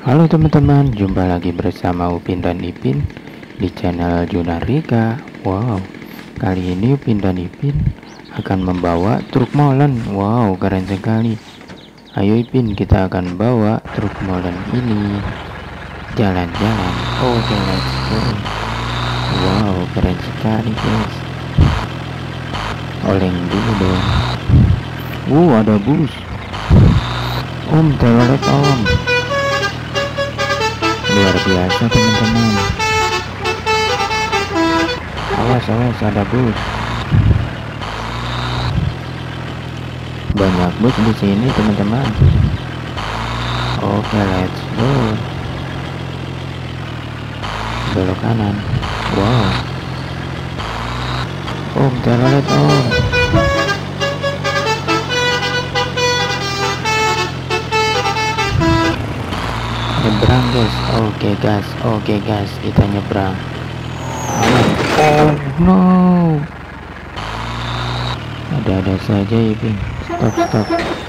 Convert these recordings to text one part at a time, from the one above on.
Halo teman-teman, jumpa lagi bersama Upin dan Ipin di channel Junarika. Wow, kali ini Upin dan Ipin akan membawa truk molen. Wow, keren sekali. Ayo Ipin, kita akan bawa truk molen ini jalan-jalan. Oke, let's go. Wow, keren sekali guys. Oleng dulu dong. Ada bus. Om, telolet om. Luar biasa teman-teman. Awas ada bus. Banyak bus di sini teman-teman. Oke, let's go. Belok kanan. Wow. Om, telolet om. Nyebrang guys. Oke guys, kita nyebrang. Oh no, ada saja Ipin. Stop.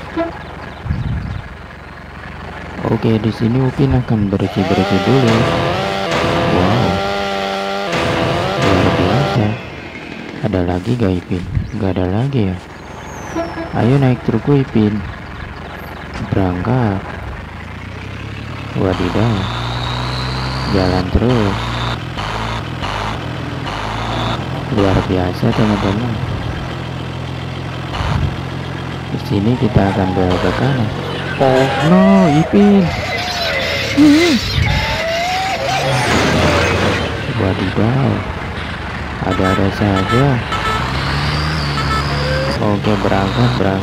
Oke, di sini Upin akan bersih dulu. Wow, luar biasa. Ada lagi gak Ipin? Gak ada lagi ya. Ayo naik trukku Ipin, berangkat. Wadidaw, jalan terus. Luar biasa teman-teman. Di sini kita akan belok ke kanan. Oh no, Ipin. Wadidaw, ada saja. Oke, berangkat.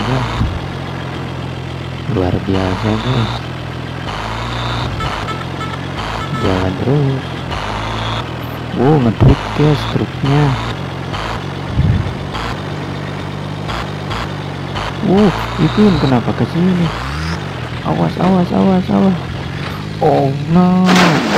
Luar biasa guys. Jalan terus. Ngetrip guys truknya. Ipin kenapa kesini? Awas. Oh no.